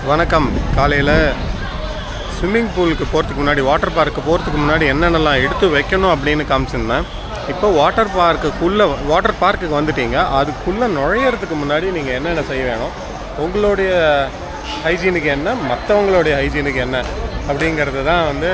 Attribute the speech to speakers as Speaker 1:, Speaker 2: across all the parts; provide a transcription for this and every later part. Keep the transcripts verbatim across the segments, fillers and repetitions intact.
Speaker 1: வணக்கம். காலையில் ஸ்விம்மிங் பூலுக்கு போகிறதுக்கு முன்னாடி வாட்டர் பார்க்கு போகிறதுக்கு முன்னாடி என்னென்னலாம் எடுத்து வைக்கணும் அப்படின்னு காமிச்சிருந்தேன். இப்போ வாட்டர் பார்க்குக்குள்ளே வாட்டர் பார்க்குக்கு வந்துட்டீங்க. அதுக்குள்ளே நுழையிறதுக்கு முன்னாடி நீங்கள் என்னென்ன செய்ய வேணும், உங்களுடைய ஹைஜீனுக்கு என்ன, மற்றவங்களுடைய ஹைஜீனுக்கு என்ன அப்படிங்கிறது தான் வந்து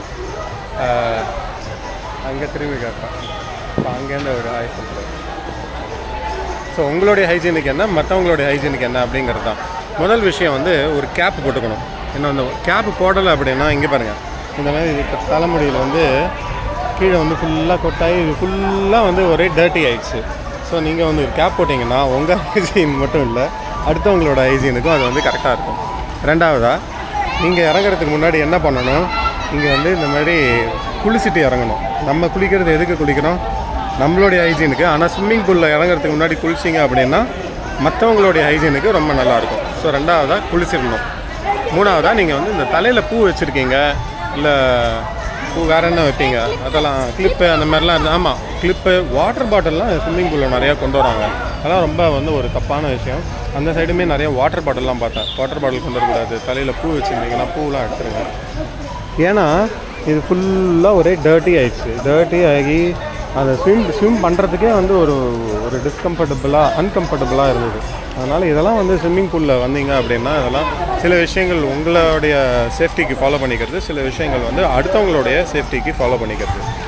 Speaker 1: அங்கே திரும்பி கேட்பேன். இப்போ அங்கேருந்து ஒரு ஹாய் சொல்கிறேன். ஸோ உங்களுடைய ஹைஜீனுக்கு என்ன, மற்றவங்களுடைய ஹைஜீனுக்கு என்ன அப்படிங்கிறது தான். முதல் விஷயம் வந்து ஒரு கேப் போட்டுக்கணும். இன்னும் அந்த கேப்பு போடலை அப்படின்னா இங்கே பாருங்கள், இந்த மாதிரி தலைமுடியில் வந்து கீழே வந்து ஃபுல்லாக கொட்டாயி ஃபுல்லாக வந்து ஒரே டர்ட்டி ஆகிடுச்சு. ஸோ நீங்கள் வந்து ஒரு கேப் போட்டிங்கன்னா உங்கள் ஹைஜீன் மட்டும் இல்லை, அடுத்தவங்களோட ஹைஜீனுக்கும் அது வந்து கரெக்டாக இருக்கும். ரெண்டாவதாக நீங்கள் இறங்குறதுக்கு முன்னாடி என்ன பண்ணணும், இங்கே வந்து இந்த மாதிரி குளிச்சுட்டு இறங்கணும். நம்ம குளிக்கிறது எதுக்கு குளிக்கிறோம், நம்மளுடைய ஹைஜீனுக்கு. ஆனால் ஸ்விம்மிங் பூலில் இறங்குறதுக்கு முன்னாடி குளிச்சிங்க அப்படின்னா மற்றவங்களுடைய ஹைஜீனுக்கு ரொம்ப நல்லாயிருக்கும். ஸோ ரெண்டாவதாக குளிச்சிடணும். மூணாவதாக நீங்கள் வந்து இந்த தலையில் பூ வச்சுருக்கீங்க, இல்லை பூ வேறு என்ன வைப்பீங்க, அதெல்லாம் கிளிப்பு அந்த மாதிரிலாம் இருந்தால், ஆமாம் கிளிப்பு, வாட்டர் பாட்டில்லாம் ஸ்விம்மிங் பூலில் நிறையா கொண்டு வராங்க. அதெல்லாம் ரொம்ப வந்து ஒரு தப்பான விஷயம். அந்த சைடுமே நிறைய வாட்டர் பாட்டில்லாம் பார்த்தேன். வாட்டர் பாட்டில் கொண்டு வரக்கூடாது, தலையில் பூ வச்சுருந்தீங்கன்னா பூவெலாம் எடுத்துருங்க. ஏன்னா இது ஃபுல்லாக ஒரே டர்ட்டி ஆகிடுச்சு. டர்ட்டி ஆகி அந்த ஸ்விம் ஸ்விம் பண்ணுறதுக்கே வந்து ஒரு ஒரு டிஸ்கம்ஃபர்டபுளாக அன்கம்ஃபர்டபுளாக இருந்தது. அதனால் இதெல்லாம் வந்து ஸ்விம்மிங் பூலில் வந்தீங்க அப்படின்னா இதெல்லாம் சில விஷயங்கள் உங்களுடைய சேஃப்டிக்கு ஃபாலோ பண்ணிக்கிறது, சில விஷயங்கள் வந்து அடுத்தவங்களுடைய சேஃப்டிக்கு ஃபாலோ பண்ணிக்கிறது.